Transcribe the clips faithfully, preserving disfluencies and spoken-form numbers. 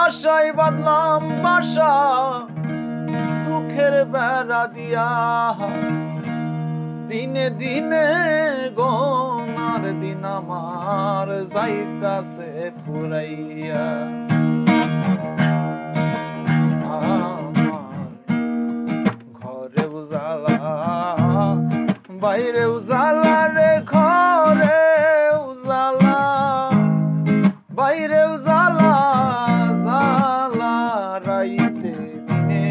আশায় বাঁধলাম বাসা দুঃখের বেড়া দিয়া, দিনে দিনে গোনার দিন আমার যাইতাছে ফুরাইয়া। ঘরে উজালা বাইরে উজালা রে, ঘরে উজালা বাইরে উজালা, জালা রাইতে দিনে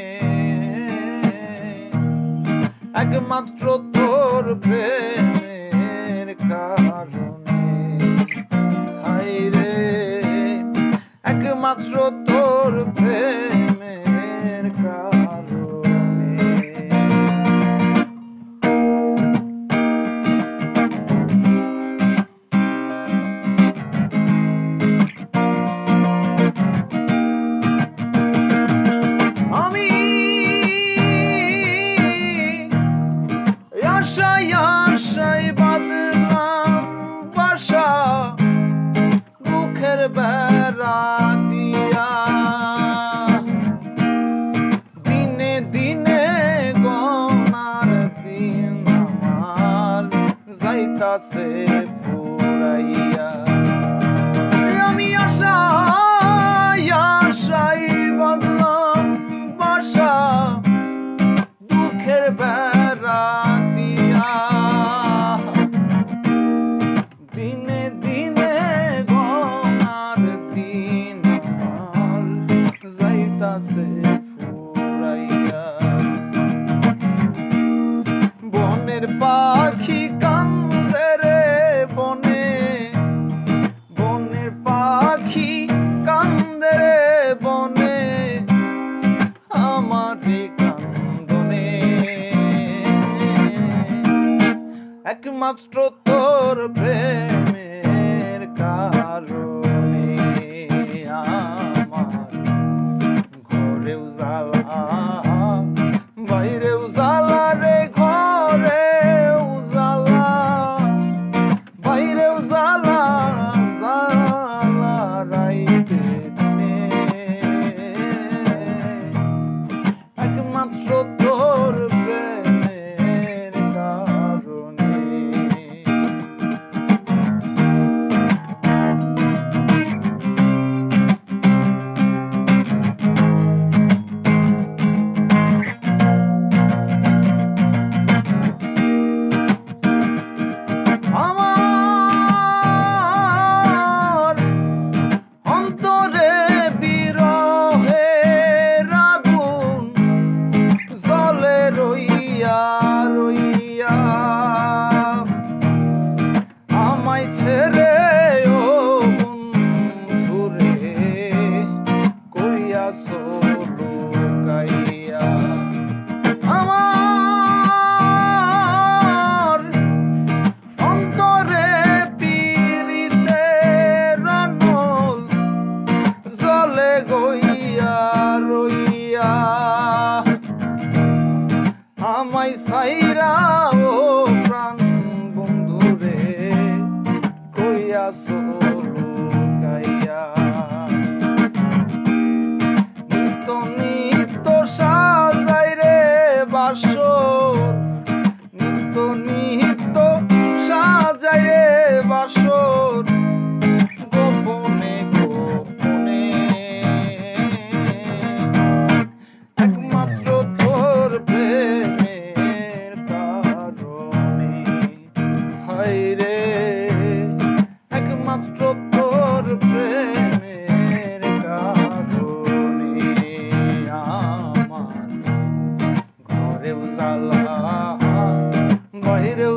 একমাত্র তোর প্রেমের কারণে, হায়রে একমাত্র তোর প্রেমের কারণে। আমি আশায় আশায় বাঁধলাম বাসা দুঃখের বেড়া দিয়া, দিনে দিনে গোনার দিন আমার যাইতাছে ফুরাইয়া। আমি আশায় আশায় বাঁধলাম বাসা দুঃখের বেড়া দিয়া, দিনে দিনে গোনার দিন আমার যাইতাছে ফুরাইয়া। বনের পাখি কান্দে রে বনে, বনের পাখি কান্দে রে বনে, আমার কান্দনে একমাত্র তোর প্রেমের কারণে। আমার ঘরে উজালা বাইরে উজালা রে, ঘরে উজালা বাইরে উজালা, জালা রাইতে দিনে একমাত্র তোর প্রেমের কারণে। আমার অন্তরে বিরহের আগুন জ্বলে রইয়া রইয়া, আমায় ছেড়ে ও বন্ধুরে কইয়াছো লুকাইয়া। আমার অন্তরে পীড়িতের আনল জ্বলে গইয়া রইয়া, আমায় ছাইরা ও প্রাণ বন্ধুরে কইয়াছো লুকাইয়া। নিত্য নিত্য সাজাই রে বাসর, নিত্য নিত্য সাজাই রে বাসর, গোপনে গোপনে একমাত্র তোর প্রেমের কারণে, হায়রে একমাত্র তোর প্রেমের কারণে। আমার ঘরে উজালা বাইরে